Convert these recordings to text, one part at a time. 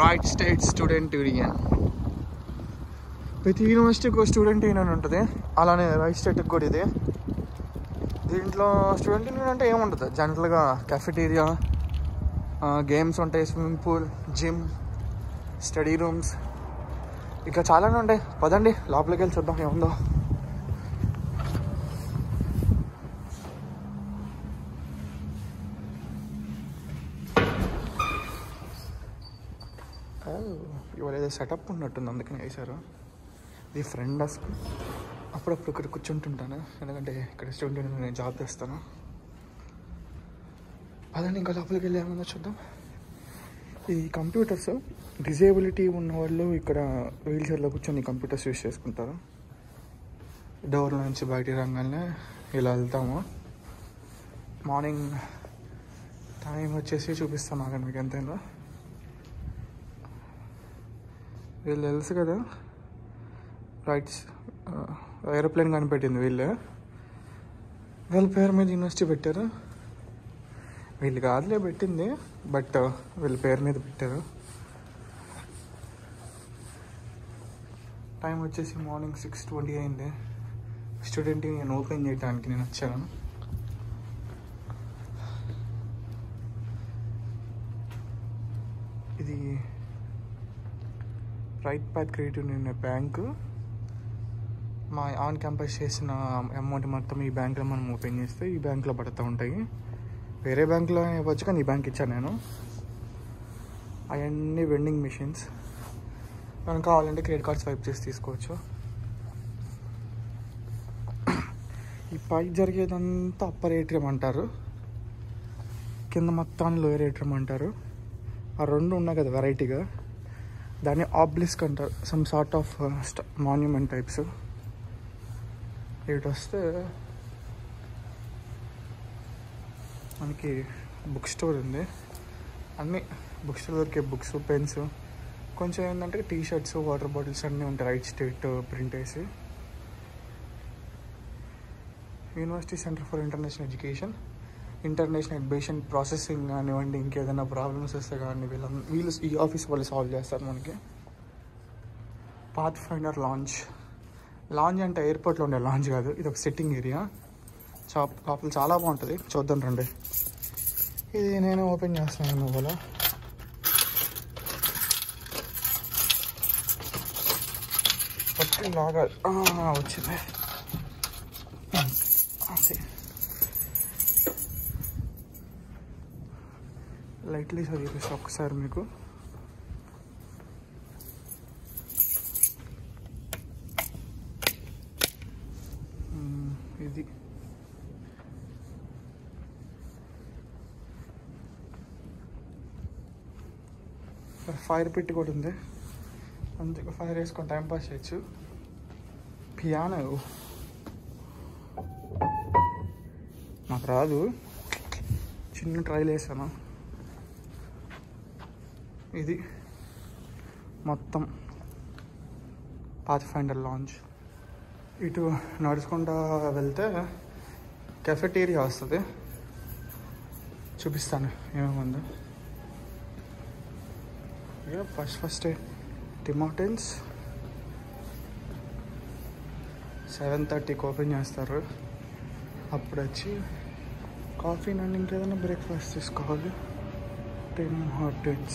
Wright State Student Union. ప్రతి యూనివర్సిటీకి ఒక స్టూడెంట్ యూనియన్ ఉంటుంది, అలానే రైట్ స్టేట్కి కూడా ఇది. దీంట్లో స్టూడెంట్ యూనియన్ అంటే ఏముంటుంది, జనరల్గా కెఫెటీరియా, గేమ్స్ ఉంటాయి, swimming pool, gym, study rooms, ఇట్లా చాలానే ఉంటాయి. పదండి లోపలికి వెళ్ళి చూద్దాం ఏముందో. ఇవాళ ఏదో సెటప్ ఉన్నట్టుంది, అందుకని వేశారు. ఇది ఫ్రెండ్ డెస్క్. అప్పుడప్పుడు ఇక్కడ కూర్చుంటుంటాను, ఎందుకంటే ఇక్కడ స్టూడెంట్ నేను జాబ్ చేస్తాను. అదని ఇంకా లోపలికి వెళ్ళి ఏమన్నా చూద్దాం. ఈ కంప్యూటర్స్ డిజేబిలిటీ ఉన్న వాళ్ళు ఇక్కడ వీల్ చైర్లో కూర్చొని కంప్యూటర్స్ యూజ్ చేసుకుంటారు. డోర్ నుంచి బయటికి రాగానే ఇలా వెళ్తాము. మార్నింగ్ టైం వచ్చేసి చూపిస్తాను ఆగండి మీకు ఎంతైనా. వీళ్ళు తెలుసు కదా, రైట్స్ ఏరోప్లేన్ కనిపెట్టింది వీళ్ళ పేరు మీద యూనివర్సిటీ పెట్టారు. వీళ్ళు కాదులే పెట్టింది, బట్ వీళ్ళ పేరు మీద పెట్టారు. టైం వచ్చేసి మార్నింగ్ 6:20 అయింది. స్టూడెంట్ నేను ఓపెన్ చేయడానికి నేను వచ్చాను. ఇది Wright Patt credit union bank. మా ఆన్ క్యాంపస్ చేసిన అమౌంట్ మొత్తం ఈ బ్యాంకులో మనం ఓపెన్ చేస్తే ఈ బ్యాంకులో పడుతూ ఉంటాయి. వేరే బ్యాంకులో ఇవ్వచ్చు, కానీ ఈ బ్యాంక్ ఇచ్చాను నేను. అవన్నీ వెండింగ్ మిషన్స్. మనం కావాలంటే క్రెడిట్ కార్డ్ స్వైప్ చేసి తీసుకోవచ్చు. ఈ పై జరిగేదంతా అప్పర్ ఏటీఎం అంటారు, కింద మొత్తాన్ని లోయర్ ఏటీఎం అంటారు. ఆ రెండు ఉన్నాయి కదా వెరైటీగా, దాన్ని ఆబ్లిస్క్ అంటారు. Some sort of monument types. ఇటు వస్తే మనకి బుక్ స్టోర్ ఉంది. అన్నీ బుక్ స్టోర్ దొరికే బుక్స్, పెన్స్, కొంచెం ఏంటంటే టీ షర్ట్స్, వాటర్ బాటిల్స్ అన్నీ ఉంటాయి రైట్ స్టేట్ ప్రింట్ వేసి. University center for international education, international admission processing కానివ్వండి, ఇంకేదైనా ప్రాబ్లమ్స్ వస్తే కానీ వీళ్ళు ఈ ఆఫీస్ వాళ్ళు సాల్వ్ చేస్తారు మనకి. Path finder launch. లాంచ్ అంటే ఎయిర్పోర్ట్లో ఉండే లాంచ్ కాదు, ఇది ఒక సిట్టింగ్ ఏరియా. లోపల చాలా బాగుంటుంది, చూద్దాం రండి. ఇది నేను ఓపెన్ చేస్తాను ఇవాళ. పట్టి లాగా వచ్చింది. లైట్లీ చదివిస్తా ఒకసారి మీకు. ఇది ఫైర్ పిట్ కూడా ఉంది, అందుకే ఫైర్ వేసుకొని టైం పాస్ చేయొచ్చు. పియానో నాకు రాదు, చిన్న ట్రైల్ వేసాను. ఇది మొత్తం పాత్ ఫైండర్ లాంచ్. ఇటు నడుచుకుంటూ వెళ్తే కెఫెటీరియా వస్తుంది, చూపిస్తాను ఏమేముందో. ఇక ఫస్ట్ టిమాటిన్స్ 7:30కి ఓపెన్ చేస్తారు. అప్పుడు వచ్చి కాఫీ నుండి ఇంకేదైనా బ్రేక్ఫాస్ట్ తీసుకోవాలి. Tim Hortons.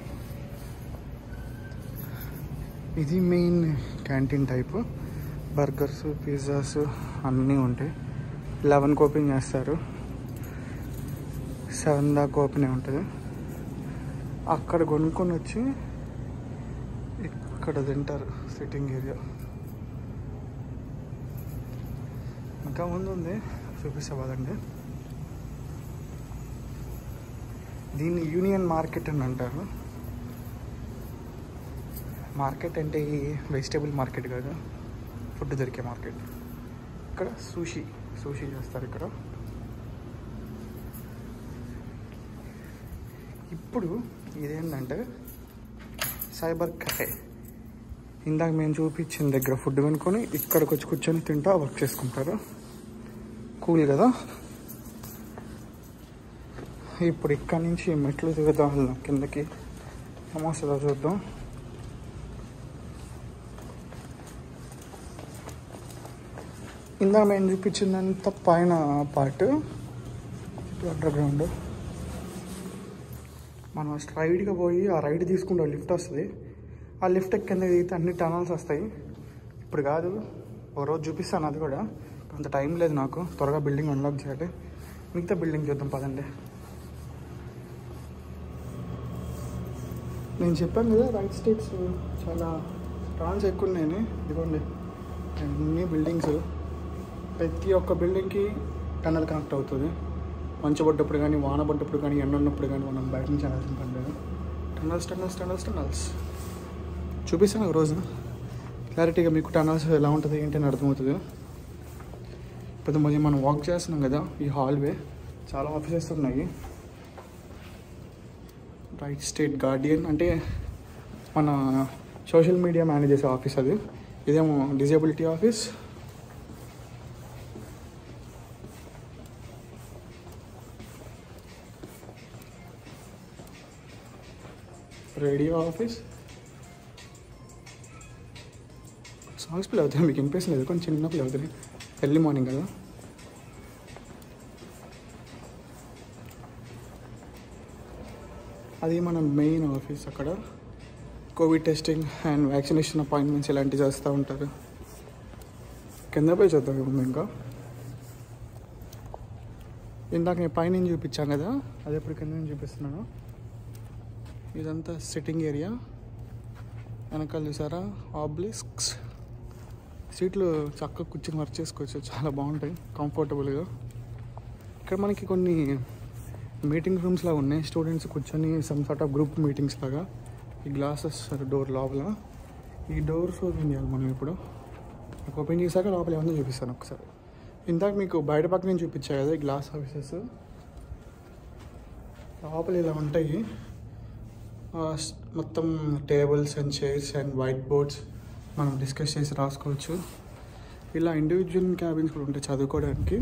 ఇది main canteen type. Burgers, pizzas అన్నీ ఉంటాయి. 11కి ఓపెన్ చేస్తారు, 7 దాకా ఓపెన్ ఉంటుంది. అక్కడ కొనుక్కొని వచ్చి ఇక్కడ తింటారు, సిట్టింగ్ ఏరియా. ఇంకా ముందు ఉంది, చూపిస్తా పదండి. దీన్ని యూనియన్ మార్కెట్ అని అంటారు. మార్కెట్ అంటే వెజిటేబుల్ మార్కెట్ కాదు, ఫుడ్ దొరికే మార్కెట్. ఇక్కడ సూషీ చేస్తారు ఇక్కడ. ఇప్పుడు ఇదేంటంటే సైబర్ కెఫే. ఇందాక మేము చూపించిన దగ్గర ఫుడ్ కొనుక్కొని ఇక్కడికి వచ్చి కూర్చొని తింటా వర్క్ చేసుకుంటారు. కూల్ కదా. ఇప్పుడు ఇక్కడ నుంచి మెట్లు దిగుదాం కిందకి. నమస్తే చూద్దాం. ఇందాక మేము చూపించిందంత పైన పార్ట్ అండర్ గ్రౌండ్. మనం స్ట్రైట్గా పోయి ఆ రైట్ తీసుకుంటే లిఫ్ట్ వస్తుంది. ఆ లిఫ్ట్ కింద దిగితే అన్ని టనల్స్ వస్తాయి. ఇప్పుడు కాదు, ఒక రోజు చూపిస్తాను. అది కూడా అంత టైం లేదు నాకు, త్వరగా బిల్డింగ్ అన్లాక్ చేయాలి. మిగతా బిల్డింగ్ చూద్దాం పదండి. నేను చెప్పాను కదా రైట్ స్టేట్స్ చాలా టనల్స్ ఎక్కువ ఉన్నాయి. ఇదిగోండి అన్ని బిల్డింగ్స్, ప్రతి ఒక్క బిల్డింగ్కి టనల్ కనెక్ట్ అవుతుంది. మంచు పడ్డప్పుడు కానీ, వాన పడ్డప్పుడు కానీ, ఎండ ఉన్నప్పుడు కానీ మనం బయట నుంచి వెళ్ళాల్సిన పని లేదు. టనల్స్ టనల్స్ టనల్స్ టనల్స్ చూపిస్తాను ఒక రోజు క్లారిటీగా మీకు. టనల్స్ ఎలా ఉంటుంది ఏంటి అని అర్థమవుతుంది. ఇప్పుడు మనం వాక్ చేస్తున్నాం కదా, ఈ హాల్వే చాలా ఆఫీసెస్ ఉన్నాయి. రైట్ స్టేట్ గార్డియన్ అంటే మన సోషల్ మీడియా మేనేజ్ చేసే ఆఫీస్ అది. ఇదేమో disability office. Radio office. Songs play అవుతాయి, మీకు వినిపిస్తుంది లేదు, కొంచెం చిన్న ప్లే అవుతుంది. ఎర్లీ మార్నింగ్ కదా. అది మన మెయిన్ ఆఫీస్. అక్కడ COVID testing and vaccination appointments ఇలాంటివి చేస్తూ ఉంటారు. కింద పోయి చూద్దాం ఇప్పుడు. ఇంకా ఇందాక నేను పైన చూపించాను కదా, అది ఎప్పుడు కింద నుంచి చూపిస్తున్నాను. ఇదంతా సిట్టింగ్ ఏరియా. వెనకాల చూసారా ఆబ్లిస్క్స్. సీట్లు చక్కగా కూర్చొని వర్క్ చేసుకోవచ్చు, చాలా బాగుంటాయి కంఫర్టబుల్గా. ఇక్కడ మనకి కొన్ని మీటింగ్ రూమ్స్ లాగా ఉన్నాయి. స్టూడెంట్స్ కూర్చొని some sort of group meetings లాగా. ఈ గ్లాసెస్ డోర్ లోపల, ఈ డోర్స్ ఓపెన్ చేయాలి మనం. ఇప్పుడు ఓపెన్ చేశాక లోపల ఏమన్నా చూపిస్తాను ఒకసారి. ఇందాక మీకు బయట పక్క నేను చూపించాను కదా ఈ గ్లాస్ ఆఫీసెస్. లోపల ఇలా ఉంటాయి. మొత్తం tables and chairs and white boards మనం డిస్కస్ చేసి రాసుకోవచ్చు. ఇలా ఇండివిజువల్ క్యాబిన్స్ కూడా ఉంటాయి చదువుకోవడానికి.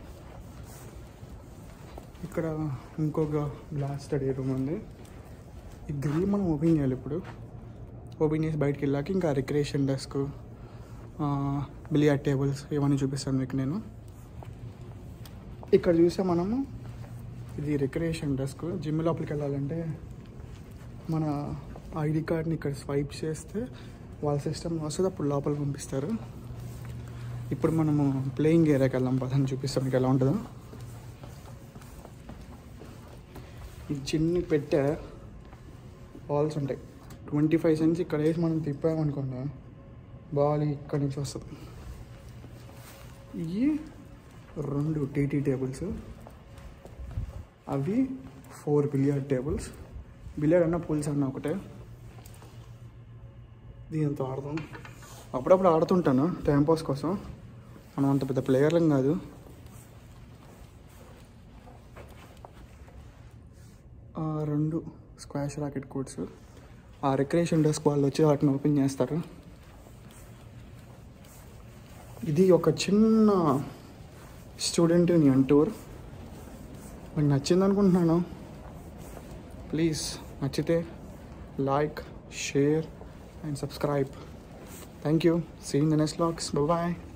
ఇక్కడ ఇంకొక గ్లాస్ స్టడీ రూమ్ ఉంది. ఈ గ్రిల్ మనం ఓపెన్ చేయాలి ఇప్పుడు. ఓపెన్ చేసి బయటికి వెళ్ళాక ఇంకా రిక్రియేషన్ డెస్క్, బిలియార్డ్ టేబుల్స్ ఇవన్నీ చూపిస్తాను మీకు నేను. ఇక్కడ చూసే మనము ఇది రిక్రియేషన్ డెస్క్. జిమ్ లోపలికి వెళ్ళాలంటే మన ఐడి కార్డ్ని ఇక్కడ స్వైప్ చేస్తే వాళ్ళ సిస్టమ్ వస్తుంది, అప్పుడు లోపలికి పంపిస్తారు. ఇప్పుడు మనము ప్లేయింగ్ ఏరియాకి వెళ్ళాం పదని చూపిస్తాం మీకు ఎలా ఉంటుందో. ఈ చిన్న పెట్టే బాల్స్ ఉంటాయి, 25 సెంట్స్. ఇక్కడ వేసి మనం తిప్పామనుకోండి బాల్ ఇక్కడి నుంచి వస్తుంది. ఇవి 2 టీటీ టేబుల్స్, అవి 4 బిలియార్డ్ టేబుల్స్. బిలియార్డ్ అన్న పూల్స్ అన్న ఒకటే. దీంతో ఆడతాం, అప్పుడప్పుడు ఆడుతుంటాను టైంపాస్ కోసం. మనం అంత పెద్ద ప్లేయర్లం కాదు. ఆ 2 స్క్వాష్ రాకెట్ కోర్ట్స్. ఆ రిక్రియేషన్ డెస్క్ వాళ్ళు వచ్చి వాటిని ఓపెన్ చేస్తారు. ఇది ఒక చిన్న స్టూడెంట్ యూనియన్ టూర్. మీకు నచ్చింది అనుకుంటున్నాను. ప్లీజ్ నచ్చితే like, share and subscribe. Thank you. See you in the next vlogs. Bye bye.